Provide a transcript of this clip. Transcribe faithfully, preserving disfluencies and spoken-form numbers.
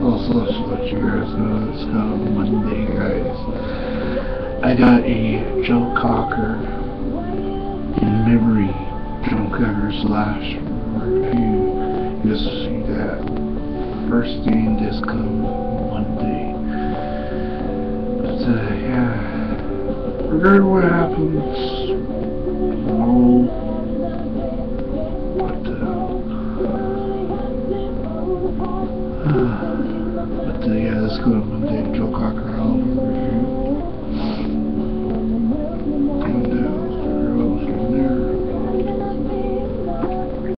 Also, to let you guys know, it's kind of Monday, guys. I got a Joe Cocker in memory Joe Cocker slash review. You'll see that first thing this come Monday. But uh, yeah, regarding what happens, no, but uh, but uh, yeah, let's go to Monday Joe Cocker album review.